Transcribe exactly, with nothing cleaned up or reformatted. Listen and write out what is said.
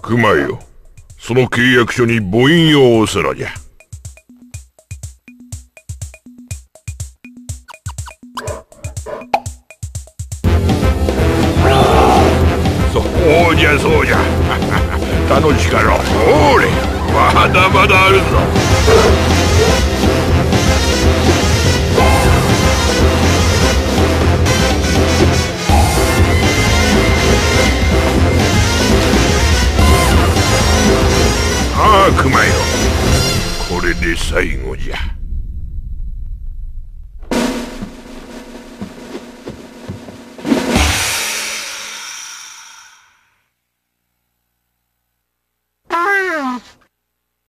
熊よ、その契約書に母印を押すのじゃ。そうじゃそうじゃ楽しかろう。おーれ、まだまだあるぞ。